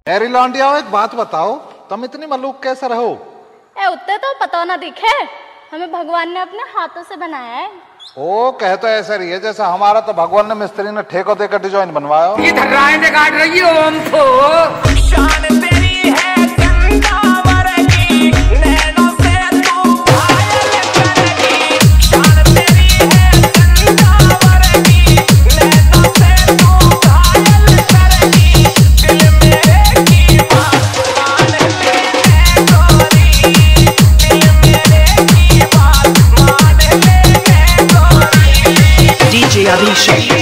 Harry लौंडिया, एक बात बताओ, तुम इतनी मलूक कैसे रहो? उत्ते तो पता ना दिखे, हमें भगवान ने अपने हाथों से बनाया है। ओ कहे तो ऐसा रही है जैसे हमारा तो भगवान ने मिस्त्री ने ठेको देकर डिजाइन बनवाया। ये धर्राएं काट रही हो हम तो। शान तेरी है चंदावर की, नैनों से तू घायल करेगी। शान तेरी है चंदावर की, नैनों से तू घायल करेगी। दिल मेरे की बात मान ले ऐ गोरी, दिल मेरे की बात मान ले ऐ गोरी। DJ Abhishek